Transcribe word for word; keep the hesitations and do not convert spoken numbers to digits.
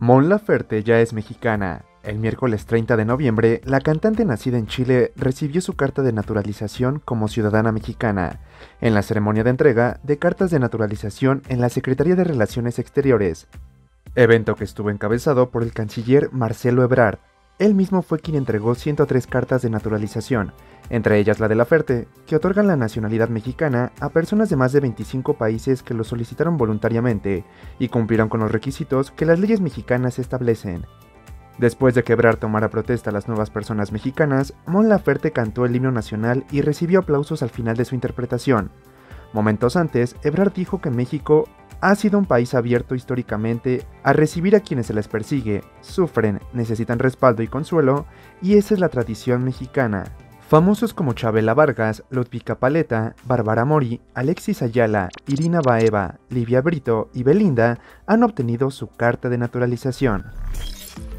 Mon Laferte ya es mexicana. El miércoles treinta de noviembre, la cantante nacida en Chile recibió su carta de naturalización como ciudadana mexicana, en la ceremonia de entrega de cartas de naturalización en la Secretaría de Relaciones Exteriores, evento que estuvo encabezado por el canciller Marcelo Ebrard. Él mismo fue quien entregó ciento tres cartas de naturalización, entre ellas la de Laferte, que otorgan la nacionalidad mexicana a personas de más de veinticinco países que lo solicitaron voluntariamente y cumplieron con los requisitos que las leyes mexicanas establecen. Después de que Ebrard tomara protesta a las nuevas personas mexicanas, Mon Laferte cantó el himno nacional y recibió aplausos al final de su interpretación. Momentos antes, Ebrard dijo que México ha sido un país abierto históricamente a recibir a quienes se les persigue, sufren, necesitan respaldo y consuelo, y esa es la tradición mexicana. Famosos como Chabela Vargas, Ludvika Paleta, Bárbara Mori, Alexis Ayala, Irina Baeva, Livia Brito y Belinda han obtenido su carta de naturalización.